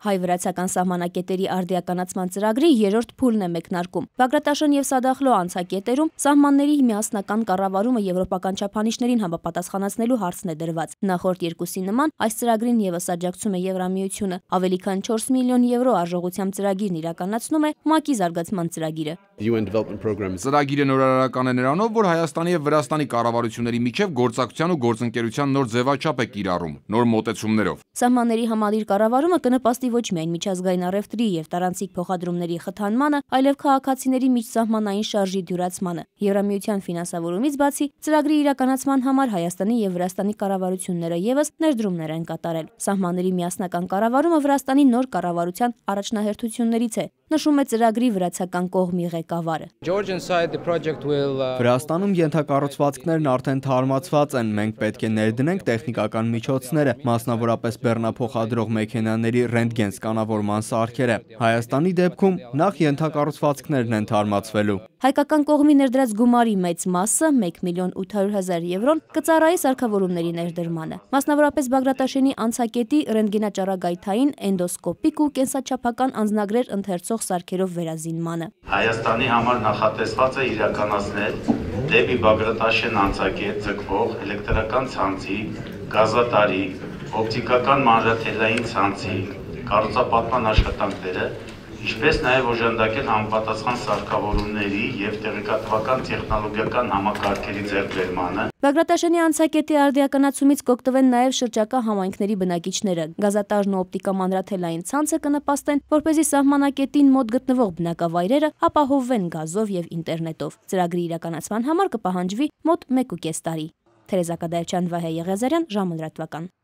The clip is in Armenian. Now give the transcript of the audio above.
Հայ-վրացական սահմանակետերի արդիականացման ծրագրի երրորդ փուլն է մեկնարկում։ Բագրատաշեն եւ Սադախլո անցակետերում սահմանների միասնական կառավարումը եվրոպական չափանիշներին համապատասխանեցնելու հարցն է դրված։ Նախորդ երկուսի նման այս ծրագրին եւս աջակցում է Եվրամիությունը։ Ավելի քան 4 միլիոն եվրո արժողությամբ ծրագիրն իրականացնում է ՄԱԿ-ի զարգացման ծրագիրը։ Ծրագիրը նորարարական է նրանով, որ Հայաստանի եւ Վրաստանի կառավարությունների միջև գործակցության ու գործընկերության նոր ձևաչափ է կիրառում, նոր մոտեցումներով։ Սահմանների համալիր կառավարումը կնպաստի ոչ միայն միջազգային առևտրի եւ տարանցիկ փոխադրումների խթանմանը, այլև քաղաքացիների միջսահմանային շարժի դյուրացմանը։ Եվրամիության ֆինանսավորումից բացի ծրագրի իրականացման համար Հայաստանի եւ Վրաստանի կառավարությունները եւս ներդրումներ են կատարել։ Սահմանների միասնական կառավարումը Վրաստանի նոր կառավարության առաջնահերթություններից է, նշում է ծրագրի վրացական կողմի ղեկավարը։ Վրաստանում ենթակառուցվածքներն արդեն թարմացված են, մենք պետք է ներդնենք տեխնիկական միջոցները, մասնավորապես բեռնափոխադրող մեքենաների ռենտգեն սկանավորման սարքերը։ Հայաստանի դեպքում նախ ենթակառուցվածքներն են թարմացվելու։ Հայկական կողմի ներդրած գումարի մեծ մասը 1.8 միլիոն եվրոն կծառայի սարքավորումների ներդրմանը։ Մասնավորապես Բագրատաշենի անցակետի ռենտգենաճառագայթային, էնդոսկոպիկ ու կենսաչափական անձնագրեր ընթերցող սարքերով վերազինմանը։ Հայաստանի համար նախատեսված է իրականացնել դեպի Բագրատաշեն անցակետ ձգվող էլեկտրական ցանցի, գազատարի, օպտիկական մանրաթելային ցանցի, կառուցապատման աշխատանքները, ինչպես նաև օժանդակել համապատասխան սարքավորումների եւ տեղեկատվական տեխնոլոգիական համակարգերի ձեռքբերմանը։ Բագրատաշենի անցակետի արդիականացումից կօգտվեն նաև շրջակա համայնքների բնակիչները։ Գազատարն ու օպտիկամանրաթելային ցանցը կնպաստեն, որպեսզի սահմանակետին մոտ գտնվող բնակավայրերը ապահովվեն գազով եւ ինտերնետով։ Ծրագրի իրականացման համար կպահանջվի մոտ 1.5 տարի։ Թերեզա Կադայչյան, Վահե Եղիազարյան, ժամը լրատվական։